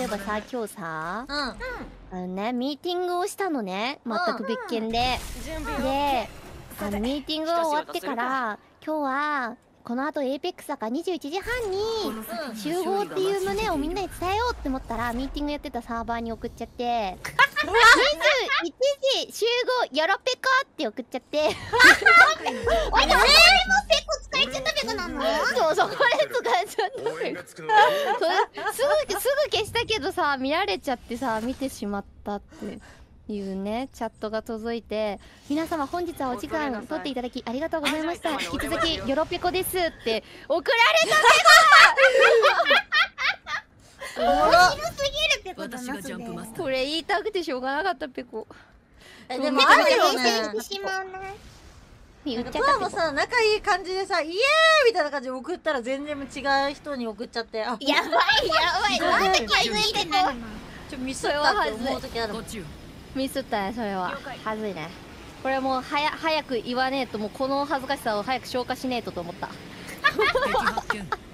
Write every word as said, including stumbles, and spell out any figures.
えばさ、今日さ、 うん。 あのね、ミーティングをしたのね、全く別件で。で、あのミーティングが終わってから、今日は、この後エイペックスだからにじゅういちじはんに集合っていう旨をみんなに伝えようって思ったら、ミーティングやってたサーバーに送っちゃって、にじゅういちじ集合よろペコって送っちゃって。おい、でもそれもペコ使えちゃったペコなの？そう、そこで使えちゃったペコ。それ、すぐ、すぐ消したけどさ、見られちゃってさ、見てしまったっていうね、チャットが届いて、皆様本日はお時間取っていただきありがとうございました。引き続きよろペコですって送られたペコ。面白すぎるペコだな、それ。これ言いたくてしょうがなかったペコ。 え、でもあるよね。 言っちゃったペコもさ、仲いい感じでさ、イエーイみたいな感じで送ったら全然違う人に送っちゃって、あ、 やばいやばい、なんで気づいてんの？ ちょ、ミスったって思う時あるもん。 ミスったね、それは。はずいね。これもうはや早く言わねえと、もうこの恥ずかしさを早く消化しねえとと思った。